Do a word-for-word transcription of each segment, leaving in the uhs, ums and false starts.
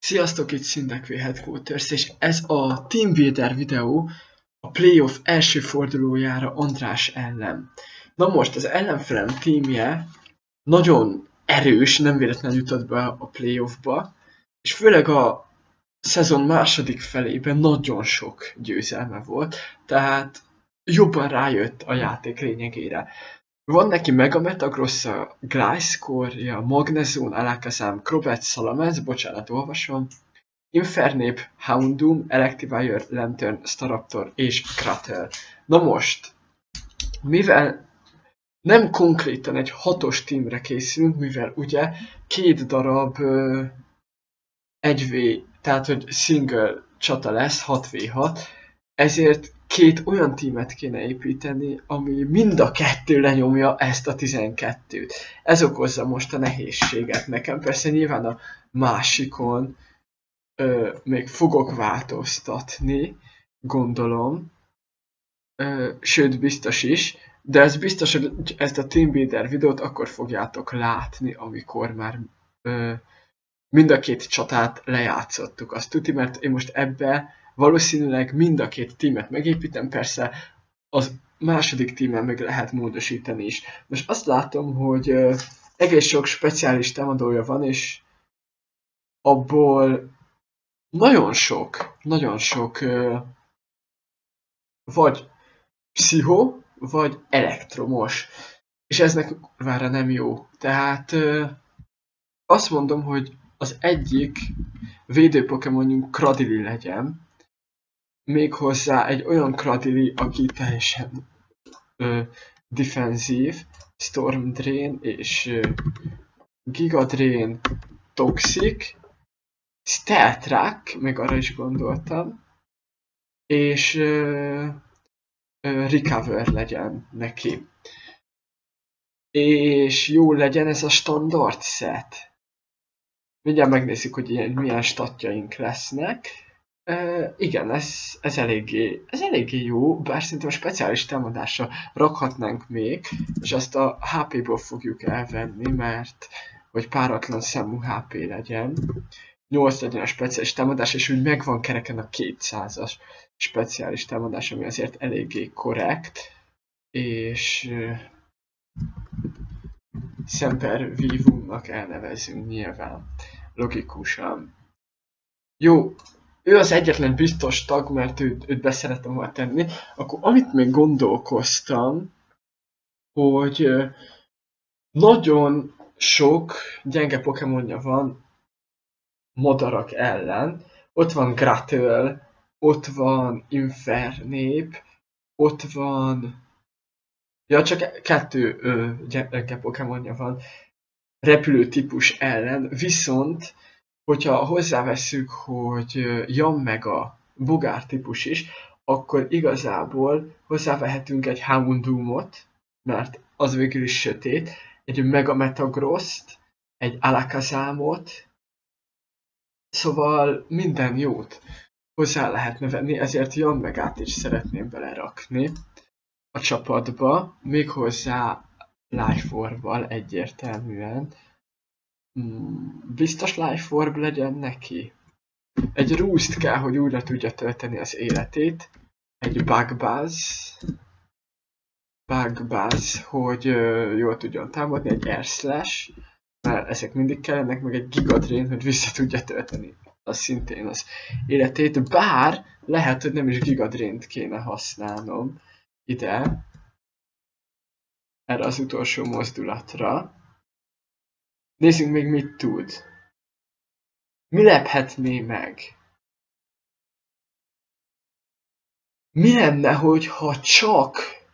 Sziasztok, itt Szindekvé Headquarters, és ez a Team Builder videó a playoff első fordulójára András ellen. Na most az ellenfelem teamje nagyon erős, nem véletlenül jutott be a playoffba, és főleg a szezon második felében nagyon sok győzelme volt, tehát jobban rájött a játék lényegére. Van neki Mega Metagross, a Gliscor, Magnezone, Alakazam, Crobat, Salamence, bocsánat, olvasom, Infernape, Houndoom, Electivire, Lantern, Staraptor és Crattle. Na most, mivel nem konkrétan egy hatos teamre készülünk, mivel ugye két darab uh, egy vé, tehát hogy single csata lesz, hat vé hat, ezért két olyan tímet kéne építeni, ami mind a kettő lenyomja ezt a tizenkettőt. Ez okozza most a nehézséget nekem. Persze nyilván a másikon ö, még fogok változtatni, gondolom. Ö, sőt, biztos is. De ez biztos, hogy ezt a Team Builder videót akkor fogjátok látni, amikor már ö, mind a két csatát lejátszottuk. Azt tudni, mert én most ebbe valószínűleg mind a két tímet megépítem, persze az második tímen meg lehet módosítani is. Most azt látom, hogy uh, egész sok speciális támadója van, és abból nagyon sok, nagyon sok uh, vagy pszicho, vagy elektromos. És ez nekünk vára nem jó. Tehát uh, azt mondom, hogy az egyik védő Pokémonjunk Cradily legyen, méghozzá egy olyan Cradily, aki teljesen ö, defenzív, Storm Drain és ö, Giga Drain, Toxic, Stealth Rock, meg arra is gondoltam, és ö, ö, Recover legyen neki. És jó legyen ez a standard set. Mindjárt megnézzük, hogy ilyen, milyen statjaink lesznek. Uh, igen, ez, ez, eléggé, ez eléggé jó, bár szerintem a speciális támadásra rakhatnánk még, és azt a há pé-ból fogjuk elvenni, mert hogy páratlan számú há pé legyen. nyolc legyen a speciális támadás, és úgy megvan kereken a kétszázas speciális támadás, ami azért eléggé korrekt, és uh, Semper Vivumnak elnevezünk nyilván, logikusan. Jó. Ő az egyetlen biztos tag, mert őt, őt beszerettem volna tenni. Akkor amit még gondolkoztam, hogy nagyon sok gyenge Pokémonja van madarak ellen. Ott van Crattle, ott van Infernape, ott van... Ja, csak kettő ö, gyenge Pokémonja van repülő típus ellen, viszont hogyha hozzáveszünk, hogy Yanmega bogár típus is, akkor igazából hozzávehetünk egy Houndoomot, mert az végül is sötét, egy Mega Metagrosst, egy Alakazamot, szóval minden jót hozzá lehetne venni, ezért Yanmegát is szeretném belerakni a csapatba, méghozzá Life Orb-val egyértelműen. Biztos Life Orb legyen neki. Egy Roost kell, hogy újra tudja tölteni az életét. Egy Bug Buzz. Bug Buzz, hogy uh, jól tudjon támadni. Egy Air Slash, mert ezek mindig kellenek, meg egy Giga Drain, hogy vissza tudja tölteni. Az szintén az életét. Bár lehet, hogy nem is Giga Draint kéne használnom ide. Erre az utolsó mozdulatra. Nézzünk még, mit tud. Mi lephetné meg? Mi lenne, hogyha csak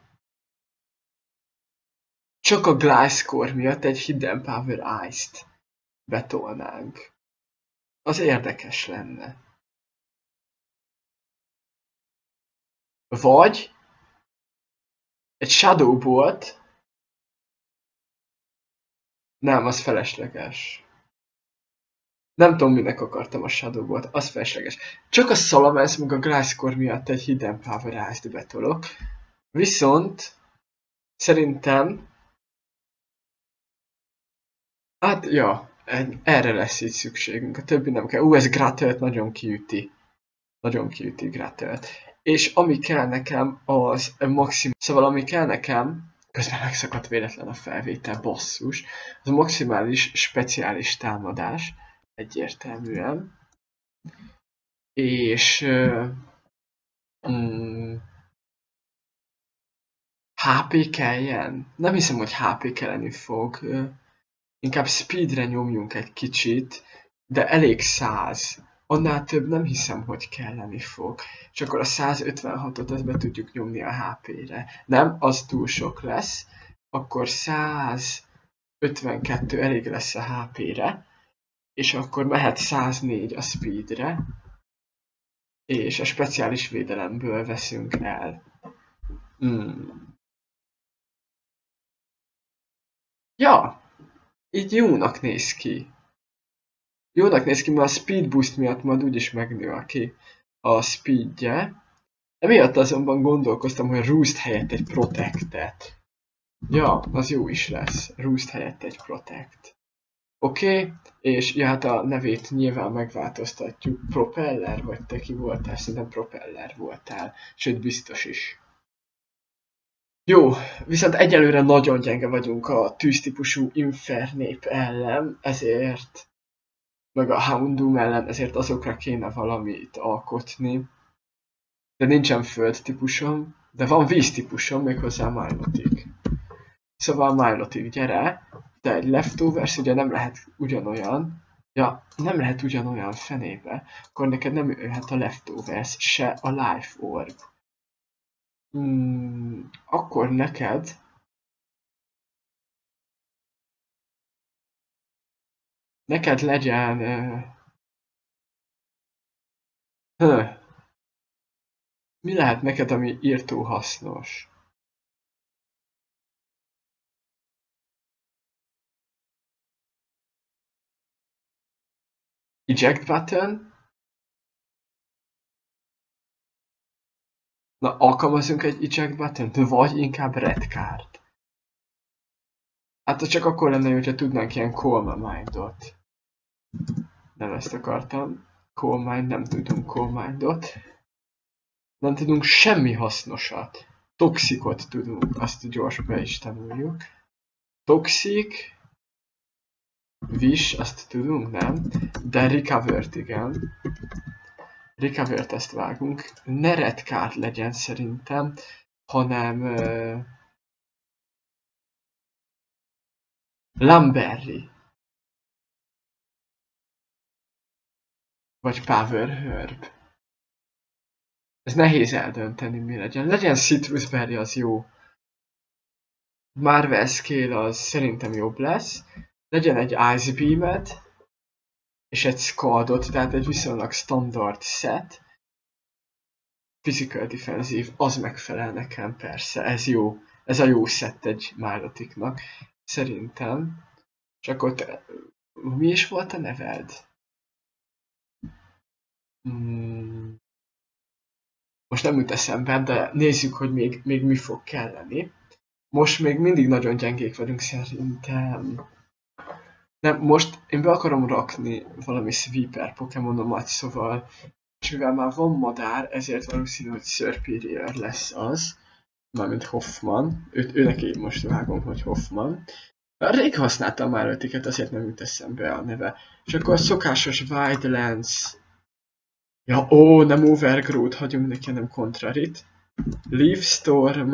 csak a Gliscor miatt egy Hidden Power Ice-t betolnánk? Az érdekes lenne. Vagy egy Shadow Bolt. Nem, az felesleges. Nem tudom, minek akartam a Shadow Bolt, az felesleges. Csak a Salamence meg a Gliscor miatt egy Hidden Power Ice-t betolok. Viszont szerintem... Hát, ja, Erre lesz így szükségünk, a többi nem kell. Ú, ez Gratelt nagyon kiüti. Nagyon kiüti Gratelt. És ami kell nekem, az maximum. Szóval ami kell nekem, közben megszakadt véletlen a felvétel, basszus. Az a maximális speciális támadás. Egyértelműen. És... Uh, mm, há pé kelljen? Nem hiszem, hogy há pé kelleni fog. Inkább speedre nyomjunk egy kicsit, de elég száz. Annál több nem hiszem, hogy kelleni fog. És akkor a százötvenhatot ezt be tudjuk nyomni a há pére. Nem, az túl sok lesz. Akkor százötvenkettő elég lesz a há pére. És akkor mehet száznégy a speedre. És a speciális védelemből veszünk el. Hmm. Ja, így jónak néz ki. Jónak néz ki, mert a speed boost miatt majd úgyis megnő ki a speedje. Emiatt azonban gondolkoztam, hogy Roost helyett egy Protectet. Ja, az jó is lesz. Roost helyett egy Protect. Oké, okay. És ja, hát a nevét nyilván megváltoztatjuk. Propeller, vagy te ki voltál? Szerintem Propeller voltál. Sőt, biztos is. Jó, viszont egyelőre nagyon gyenge vagyunk a tűztípusú infernép ellen, ezért, meg a Houndoom ellen, ezért azokra kéne valamit alkotni. De nincsen föld típusom, de van víz típusom, méghozzá Milotic. Szóval Milotic, gyere, de egy Leftovers ugye nem lehet ugyanolyan, ja, nem lehet ugyanolyan fenébe, akkor neked nem jöhet a Leftovers, se a Life Orb. Hmm, akkor neked neked legyen uh, huh. Mi lehet neked, ami írtó hasznos? Eject button? Na, alkalmazunk egy eject button, vagy inkább red card. Hát csak akkor lenne, hogyha tudnánk ilyen Calm Mind-ot. Nem ezt akartam. Calm Mind, nem tudunk Calm Mind-ot. Nem tudunk semmi hasznosat. Toxicot tudunk, azt gyors be is tanuljuk. Toxic. Wish, azt tudunk, nem? De Recover-t igen. Recover-t ezt vágunk. Ne red card legyen szerintem, hanem... Uh, Lamberry. Vagy Power Herb. Ez nehéz eldönteni, mi legyen. Legyen Citrus Berry, az jó. Marvel Scale az szerintem jobb lesz. Legyen egy Ice Beam-et. És egy Scaldot, tehát egy viszonylag standard set. Physical Defensive, az megfelel nekem persze, ez jó. Ez a jó set egy Miloticnak. Szerintem. És akkor te... Mi is volt a neved? Hmm. Most nem jut eszembe, de nézzük, hogy még, még mi fog kelleni. Most még mindig nagyon gyengék vagyunk szerintem. Nem, most én be akarom rakni valami sweeper Pokémonomat, szóval és mivel már van madár, ezért valószínű, hogy Serperior lesz az. Mármint Hoffman. Őt, ő neki most vágom, hogy Hoffman. Rég használtam már ötiket, azért nem jut eszembe a neve. És akkor a szokásos Wildlands. Ja, ó, nem Overgrowth, hagyunk neki, nem Contrarit. Leafstorm.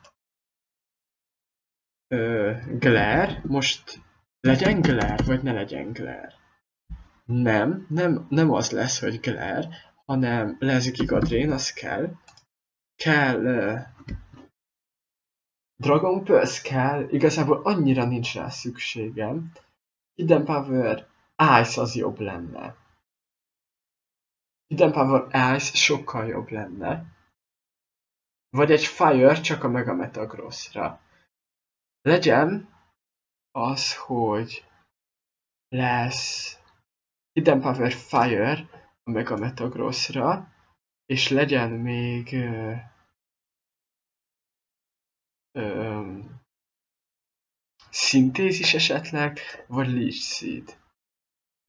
Uh, Glare. Most legyen Glare, vagy ne legyen Glare? Nem, nem, nem az lesz, hogy Glare, hanem lesz Gigadrén, az kell. Kell... Uh, Dragon Pulse kell, igazából annyira nincs rá szükségem. Hidden Power Ice az jobb lenne. Hidden Power Ice sokkal jobb lenne. Vagy egy Fire csak a Mega Metagrossra. Legyen az, hogy lesz Hidden Power Fire a Mega Metagrossra, és legyen még uh, um, Szintézis esetleg, vagy Leech Seed.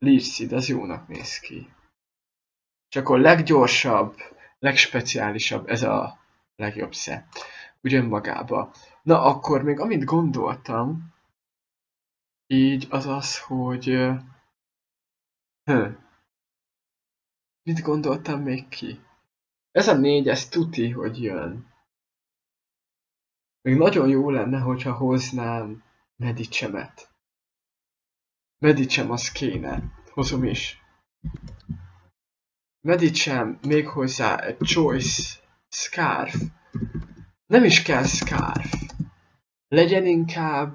Leech Seed, az jónak néz ki. És akkor leggyorsabb, legspeciálisabb, ez a legjobb set. Úgy önmagába. Na akkor még amit gondoltam, így az az, hogy... Hm. Mit gondoltam még ki? Ez a négy, ez tuti, hogy jön. Még nagyon jó lenne, hogyha hoznám Medicsemet. Medicsem az kéne. Hozom is. Medicsem, méghozzá egy Choice Scarf. Nem is kell Scarf. Legyen inkább...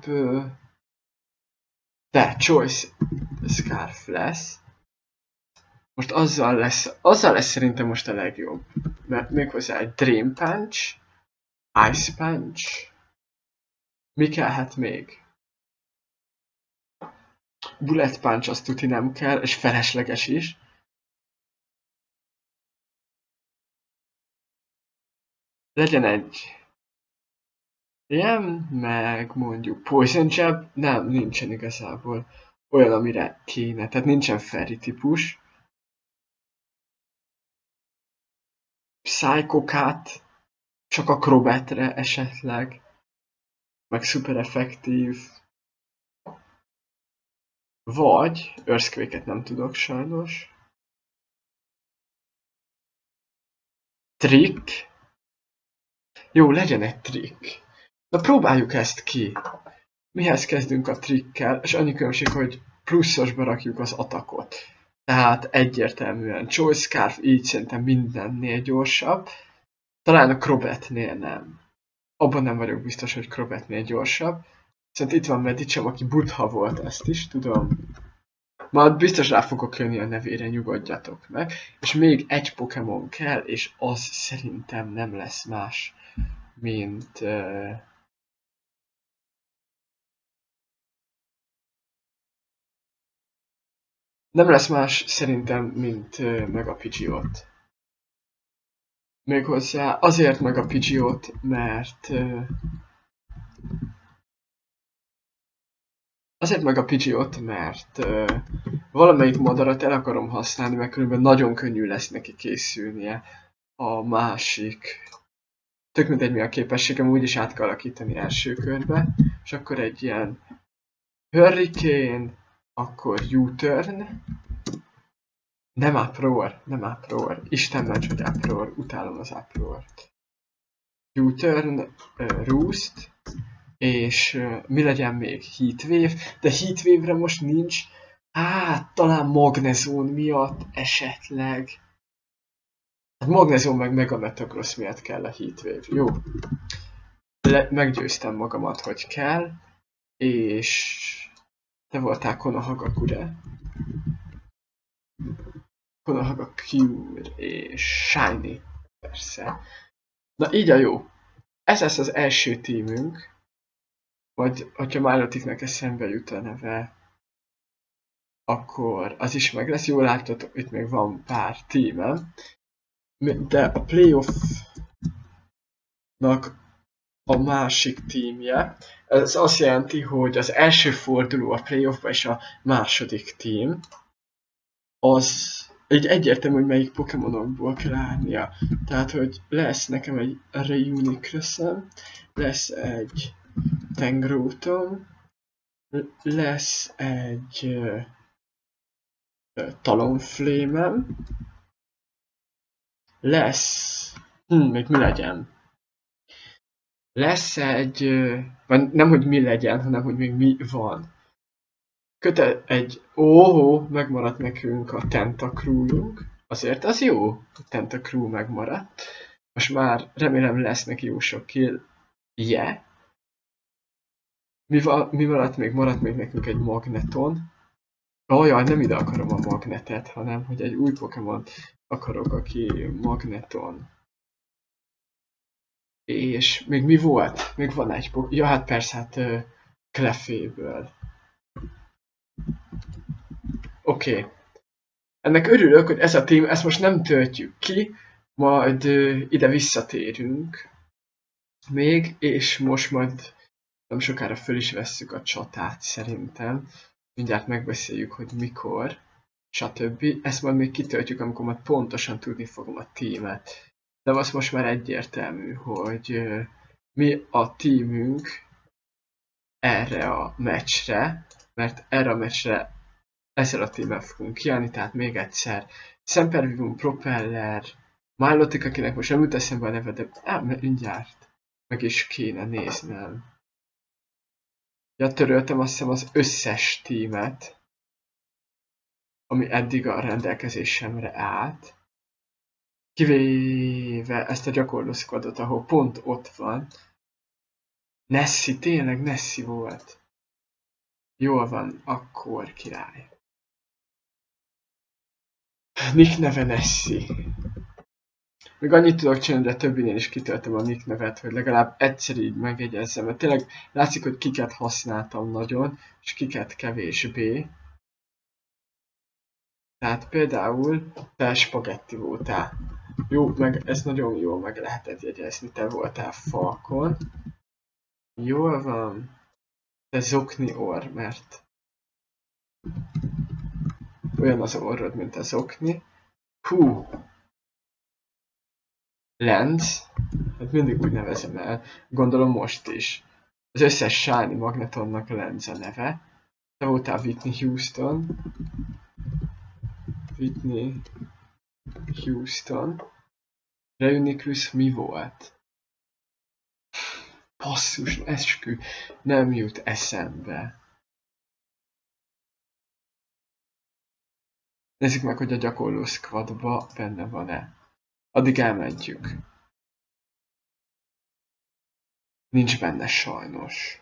De, Choice Scarf lesz. Most azzal lesz, azzal lesz szerintem most a legjobb. Mert méghozzá egy Dream Punch, Ice Punch. Mi kellhet még? Bullet Punch azt tuti nem kell, és felesleges is. Legyen egy ilyen, meg mondjuk Poison Jab, nem, nincsen igazából olyan, amire kéne, tehát nincsen Fairy típus. Psycho Cut, csak a Crobatre esetleg, meg szuper effektív. Vagy Earthquake-et nem tudok sajnos. Trick. Jó, legyen egy trick. Na próbáljuk ezt ki. Mihez kezdünk a trickkel, és annyi különbség, hogy pluszosba rakjuk az atakot. Tehát egyértelműen Choice Scarf így szerintem mindennél gyorsabb. Talán a Crobatnél nem. Abban nem vagyok biztos, hogy Crobatnél gyorsabb. Viszont itt van Medicsem, aki Butha volt, ezt is tudom. Majd biztos rá fogok jönni a nevére, nyugodjatok meg. És még egy Pokémon kell, és az szerintem nem lesz más, mint... Uh... Nem lesz más szerintem, mint uh, Megapidgeot. Méghozzá azért Megapidgeot, mert... Uh... Azért meg a Pidgeot, mert uh, valamelyik madarat el akarom használni, mert különben nagyon könnyű lesz neki készülnie a másik. Tök mindegy mi a képességem, úgyis át kell alakítani első körbe. És akkor egy ilyen Hurricane, akkor U-turn. Nem Uproar, nem Uproar. Isten ments, hogy Uproar, utálom az Uproart. U-turn, uh, Roost. És uh, mi legyen még? Heatwave, de Heatwave-re most nincs. Hát, talán Magnezone miatt esetleg. Hát Magnezone meg Mega Metagross miatt kell a Heatwave. Jó. Le meggyőztem magamat, hogy kell. És... te voltál Konohagak, ugye? Konohagak Cure és Shiny. Persze. Na így a jó. Ez lesz az első tímünk. Vagy, hogyha Miloticnek eszembe jut a neve, akkor az is meg lesz. Jól látod, itt még van pár tímem. De a playoff-nak a másik tímje, ez azt jelenti, hogy az első forduló a playoffba és a második tím, az egy egyértelmű, hogy melyik Pokémonokból kell állnia. Tehát, hogy lesz nekem egy Reunicrusem, lesz egy Tangrowthom, lesz egy uh, Talonflame-em, lesz... Hm, még mi legyen? Lesz egy... Uh, vagy nem, hogy mi legyen, hanem, hogy még mi van. Köte egy... Óhó, megmaradt nekünk a Tentacruelunk. Azért az jó, a Tentacruel megmaradt. Most már remélem lesz neki jó sok kill. Yeah. Mi, mi maradt még? Maradt még nekünk egy Magneton. Ajaj, nem ide akarom a Magnetet, hanem hogy egy új Pokémon akarok, aki Magneton. És még mi volt? Még van egy Pokémon. Ja, hát persze, hát uh, Clefable. Oké. Okay. Ennek örülök, hogy ez a tím, ezt most nem töltjük ki, majd uh, ide visszatérünk még, és most majd nem sokára föl is vesszük a csatát szerintem. Mindjárt megbeszéljük, hogy mikor. stb. Ezt majd még kitöltjük, amikor majd pontosan tudni fogom a tímet. De az most már egyértelmű, hogy mi a tímünk erre a meccsre, mert erre a meccsre ezzel a tímmel fogunk kijönni, tehát még egyszer Semper Vivum, Propeller, Milotic, akinek most nem jut eszembe a neve, de á, mindjárt meg is kéne néznem. Ja, töröltem azt hiszem az összes tímet, ami eddig a rendelkezésemre állt. Kivéve ezt a gyakorló squadot, ahol pont ott van. Nessie, tényleg Nessie volt. Jól van, akkor király. Nick neve Nessie. Még annyit tudok csinálni, de többinél is kitöltöm a nick nevet, hogy legalább egyszer így megjegyezzem. Mert tényleg látszik, hogy kiket használtam nagyon, és kiket kevésbé. Tehát például te spagetti voltál. Jó, meg ez nagyon jól meg lehetett jegyezni, te voltál Falcon. Jól van. Te zokni orr, mert olyan az orrod, mint a zokni. Hú. Lens. Hát mindig úgy nevezem el. Gondolom most is. Az összes shiny magnetonnak Lens a neve. Te voltál Whitney Houston. Whitney Houston. Reuniclus mi volt? Basszus, eskü, nem jut eszembe. Nézzük meg, hogy a gyakorló squadba benne van-e. Addig elmentjük. Nincs benne sajnos.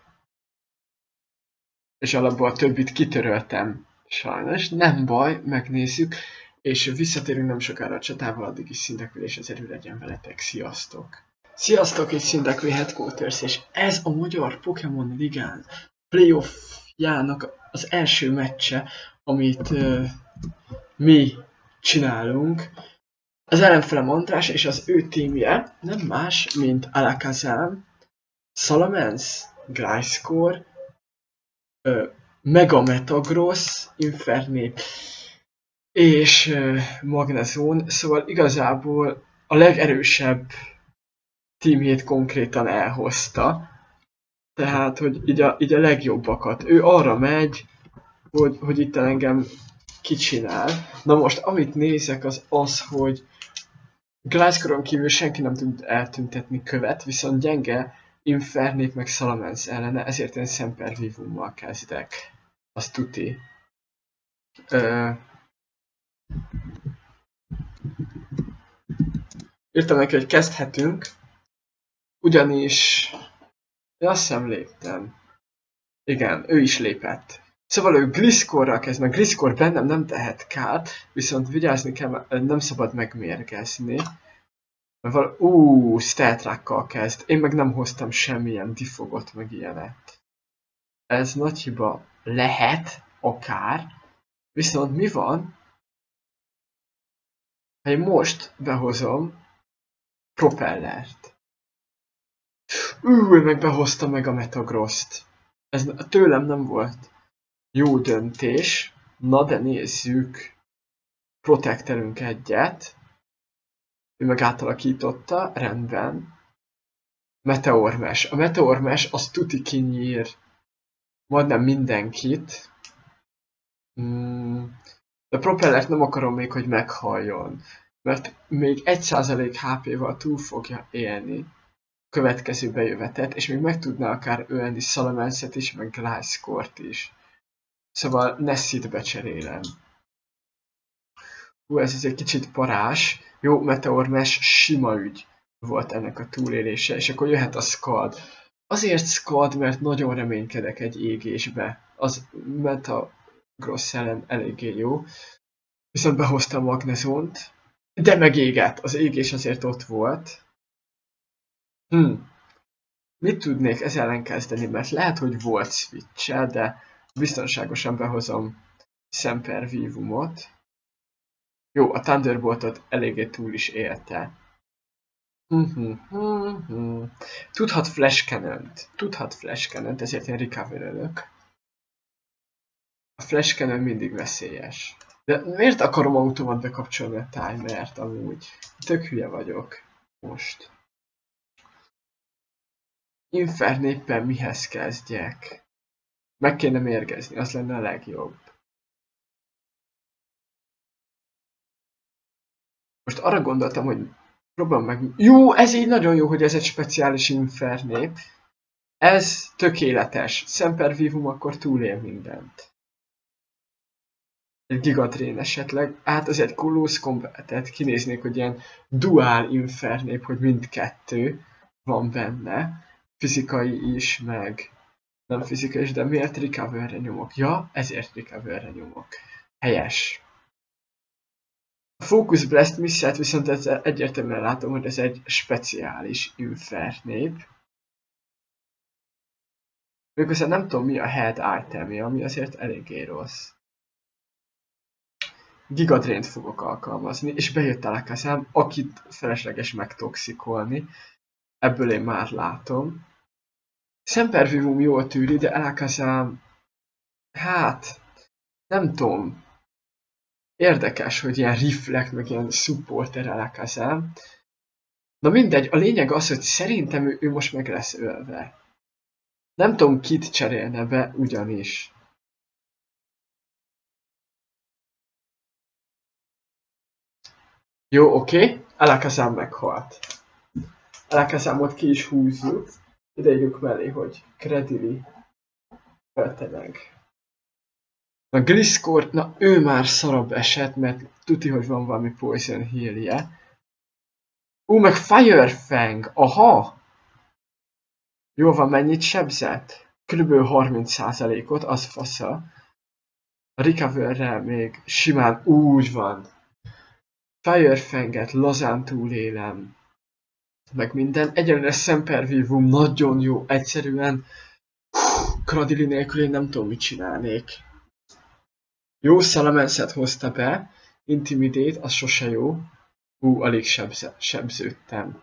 És alapból a többit kitöröltem. Sajnos, nem baj, megnézzük. És visszatérünk nem sokára a csatával, addig is Cyndaquil, és az erő legyen veletek. Sziasztok! Sziasztok, itt Cyndaquil Headquarters, és ez a magyar Pokémon Ligán playoffjának az első meccse, amit uh, mi csinálunk. Az ellenfelem András és az ő tímje nem más, mint Alakazam, Salamence, Gliscor, uh, Mega Metagross, Infernape és uh, Magnezone, szóval igazából a legerősebb tímjét konkrétan elhozta. Tehát, hogy így a, így a legjobbakat. Ő arra megy, hogy, hogy itt engem kicsinál. Na most, amit nézek, az az, hogy Gliscoron kívül senki nem tud eltüntetni követ, viszont gyenge Infernape meg Salamence ellene, ezért én Semper Vivummal kezdek. Azt tuti. Ö... Írtam neki, hogy kezdhetünk. Ugyanis... Én azt hiszem léptem. Igen, ő is lépett. Szóval ő Gliscorral kezd, mert Gliscor bennem nem tehet kárt, viszont vigyázni kell, nem szabad megmérgezni. Mert val Úúúú, Steltrakkal kezd. Én meg nem hoztam semmilyen difogot, meg ilyenet. Ez nagy hiba lehet, akár. Viszont mi van, ha én most behozom Propellert? Úúúú, meg behozta meg a Metagrosst. Ez tőlem nem volt jó döntés. Na de nézzük. Protectelünk egyet. Ő meg átalakította, rendben. Meteor Mesh. A Meteor Mesh az tuti kinyír majdnem mindenkit. Hmm. De Propellert nem akarom még, hogy meghalljon. Mert még egy százalék há pé-val túl fogja élni következő bejövetet, és még meg tudná akár ölni Salamence-et is, meg Gliscort is. Szóval Nessie-t becserélem. Hú, ez egy kicsit parás. Jó, Meteor Mesh sima ügy volt ennek a túlélése, és akkor jöhet a Scald. Azért Scald, mert nagyon reménykedek egy égésbe. Az Metagross ellen eléggé jó. Viszont behoztam Magnezont, de megégett. Az égés azért ott volt. Hm. Mit tudnék ez ellen kezdeni, mert lehet, hogy volt switch-e, de biztonságosan behozom Semper Vivumot. Jó, a Thunderboltot eléggé túl is élte. Tudhat Flash Cannon-t. Tudhat Flash Cannon-t, ezért én recover-ölök. A Flash Cannon mindig veszélyes. De miért akarom automat bekapcsolni a timert amúgy? Tök hülye vagyok most. Infernéppen mihez kezdjek? Meg kéne mérgezni, az lenne a legjobb. Most arra gondoltam, hogy próbálom meg... Jó, ez így nagyon jó, hogy ez egy speciális infernép. Ez tökéletes. Semper Vivum akkor túlél mindent. Egy gigadrén esetleg. Hát az egy Close Combat-et kinéznék, hogy ilyen dual infernép, hogy mindkettő van benne. Fizikai is, meg nem fizikai is, de miért recoverre nyomok? Ja, ezért recoverre nyomok. Helyes. A Focus Blast misszát viszont ezzel egyértelműen látom, hogy ez egy speciális infernép. Méghozzá nem tudom mi a head itemje, ami azért eléggé rossz. Gigadrént fogok alkalmazni, és bejött Alakazam, akit felesleges megtoxikolni. Ebből én már látom. Semper Vivum jól tűri, de Alakazam... Hát... Nem tudom. Érdekes, hogy ilyen reflect, meg ilyen supporter Alakazam. Na mindegy, a lényeg az, hogy szerintem ő, ő most meg lesz ölve. Nem tudom, kit cserélne be ugyanis. Jó, oké. Okay. Alakazam meghalt. Alakazamot ki is húzzuk. Ide írjuk mellé, hogy Credili ölte meg. A Gliscor, na ő már szarabb esett, mert tuti, hogy van valami poison healje. Ú, meg Firefang, aha! Jó van, mennyit sebzett? Körülbelül harminc százalékot, az fasza. A recoverre még simán úgy van. Firefanget lazán túlélem. Meg minden. Egyelőre Semper Vivum nagyon jó, egyszerűen. Cradily nélkül én nem tudom, mit csinálnék. Jó, Salamence-et hozta be. Intimidate, az sose jó. Hú, alig sebze, sebződtem.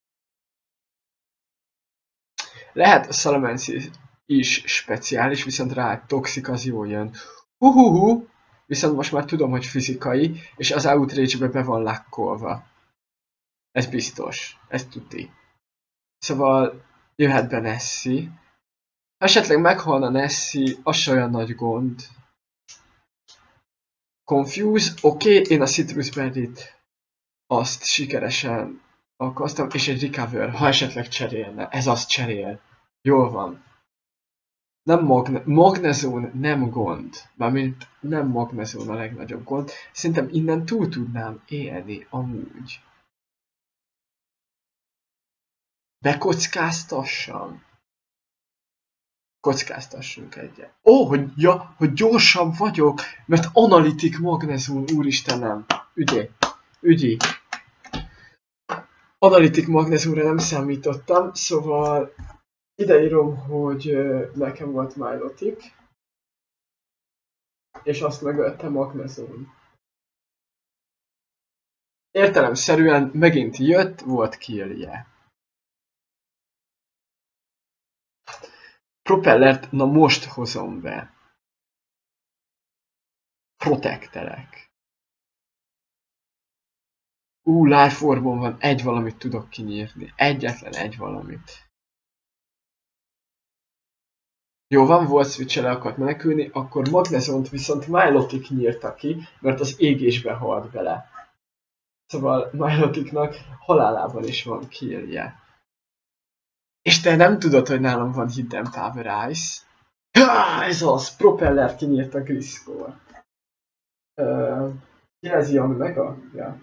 Lehet a Salamence is speciális, viszont rá egy toxik az jól jön. Huhuhu! Viszont most már tudom, hogy fizikai, és az Outrage-be be van lakkolva. Ez biztos. Ez tuti. Szóval jöhet be Nessie. Ha esetleg meghalna Nessie, az se olyan nagy gond. Confuse, oké, okay, én a Citrus Berry-t azt sikeresen alkalmaztam, és egy Recover, ha esetleg cserélne. Ez azt cserél. Jól van. Nem magne magnezón nem gond. Mármint nem magnezón a legnagyobb gond. Szerintem innen túl tudnám élni, amúgy. Bekockáztassam. Kockáztassunk egyet. Ó, oh, hogy, ja, hogy gyorsabb vagyok, mert analitik magnezón, úristenem. Ügyé, ügyi. Analitik magnezónra nem számítottam, szóval ideírom, hogy nekem volt Milotic, és azt megölte magnezón. Értelemszerűen megint jött, volt killje. Propellert, na most hozom be. Protektelek. Ú, Life Orbon van, egy valamit tudok kinyírni. Egyetlen egy valamit. Jó van, volt switch-el akart menekülni, akkor Magnezont viszont Milotic nyírta ki, mert az égésbe halt bele. Szóval Miloticnak halálában is van killje. És te nem tudod, hogy nálam van Hidden Power Ice. Ha, ez az! Propeller kinyírta Gliscor. Uh, Jelzi a Mega? Ja.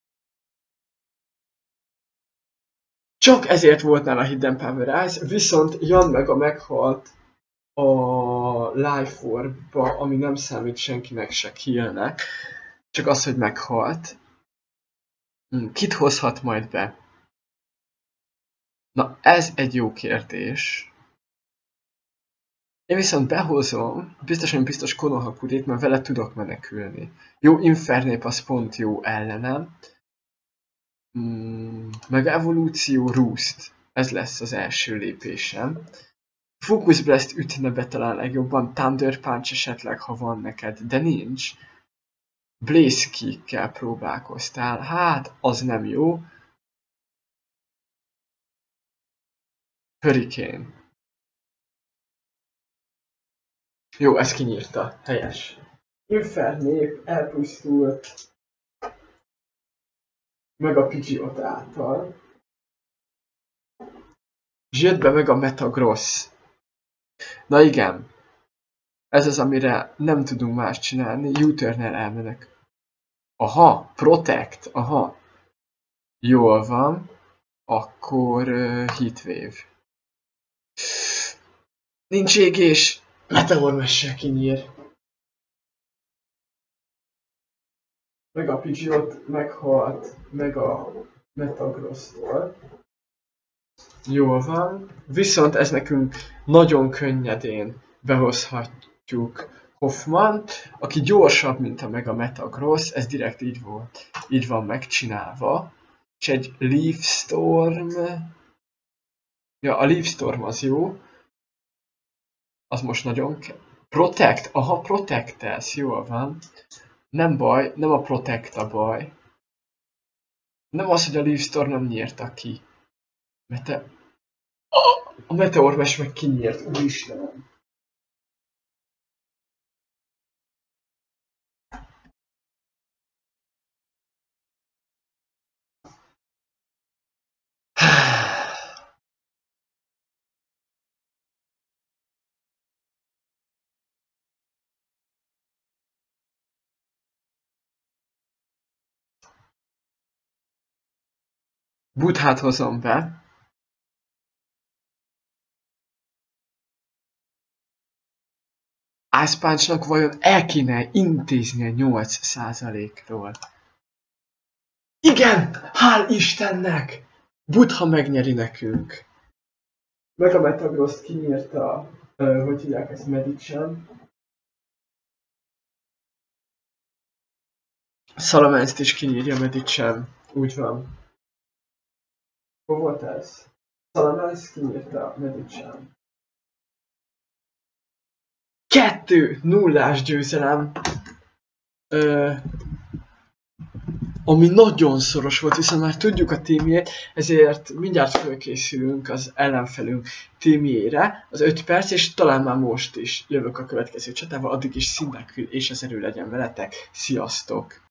Csak ezért volt nála Hidden Power Ice, viszont Jan Mega meghalt a Life Orb-ba, ami nem számít senkinek se killnek. Csak az, hogy meghalt. Kit hozhat majd be? Na, ez egy jó kérdés. Én viszont behozom, biztosan biztos Konohakurét, mert vele tudok menekülni. Jó, Infernép az pont jó ellenem. Mm, meg evolúció Roost. Ez lesz az első lépésem. Focus Blast ütne be talán legjobban, Thunder Punch esetleg, ha van neked, de nincs. Blaze Kickkel próbálkoztál. Hát, az nem jó. Hurricane. Jó, ezt kinyírta. Helyes. Infernép elpusztult. Meg a Pidgeot által. És jött be meg a Metagross. Na igen. Ez az, amire nem tudunk más csinálni. U-turn-nel elmenek. Aha, Protect. Aha. Jól van. Akkor uh, Heatwave. Nincs égés. Meteor Messel kinyír. Meg a Pidgeot meghalt. Meg a Metagross-tól. Jól van. Viszont ez nekünk nagyon könnyedén behozhatjuk Hoffmant, aki gyorsabb, mint a Mega Metagross, ez direkt így volt, így van megcsinálva. És egy Leaf Storm... Ja, a Leaf Storm az jó. Az most nagyon kell. Protect? Aha, Protectelsz, jól van. Nem baj, nem a Protect a baj. Nem az, hogy a Leaf Storm nem nyírta ki. Mete... A Meteor Mash meg kinyírt, úristenem. Buthát hozom be. Ice Punch-nak vajon el kéne intéznie nyolc százalékról? Igen! Hál' Istennek! Butha megnyeri nekünk. Meg a Metagross kinyírta, uh, hogy hívják ezt, Medicsen. Salamence-t is kinyírja Medicsen. Úgy van. Hol volt ez? Salamence kinyírta Medicsen. Kettő nullás győzelem. Ö, ami nagyon szoros volt, hiszen már tudjuk a tímjét, ezért mindjárt fölkészülünk az ellenfelünk tímjére, az öt perc, és talán már most is jövök a következő csatával, addig is Cyndaquil és az erő legyen veletek. Sziasztok!